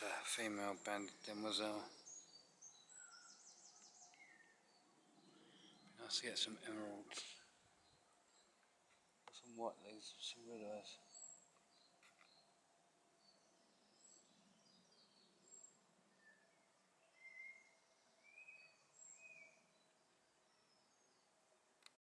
a female banded demoiselle. Nice to get some emeralds. Got some white legs, some red eyes.